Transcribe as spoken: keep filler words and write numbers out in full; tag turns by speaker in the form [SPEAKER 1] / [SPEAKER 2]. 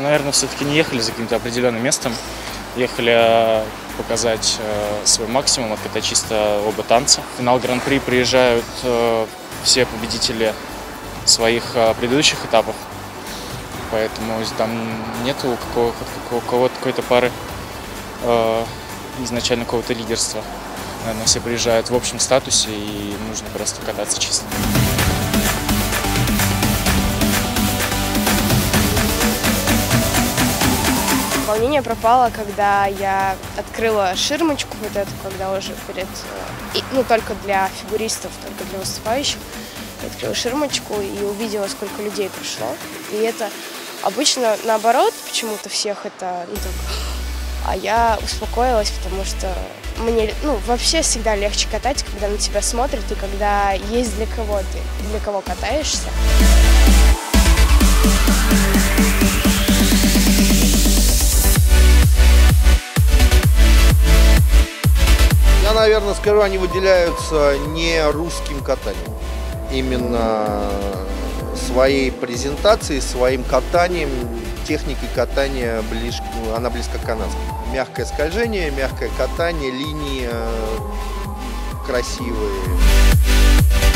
[SPEAKER 1] наверное, все-таки не ехали за каким-то определенным местом. Ехали показать свой максимум, откатать чисто оба танца. В финал Гран-при приезжают все победители своих предыдущих этапов. Поэтому там нету какого-то какой-то пары изначально какого-то лидерства. Наверное, все приезжают в общем статусе, и нужно просто кататься чисто.
[SPEAKER 2] Волнение пропало, когда я открыла ширмочку, вот эту, когда уже перед, ну, только для фигуристов, только для выступающих. Я открыла ширмочку и увидела, сколько людей пришло. И это обычно наоборот, почему-то всех это, ну, так, а я успокоилась, потому что мне, ну, вообще всегда легче катать, когда на тебя смотрят и когда есть для кого ты, для кого катаешься.
[SPEAKER 3] Я, наверное, скажу, они выделяются не русским катанием, именно своей презентацией, своим катанием, техникой катания, ближ... она близка к канадской. Мягкое скольжение, мягкое катание, линии красивые.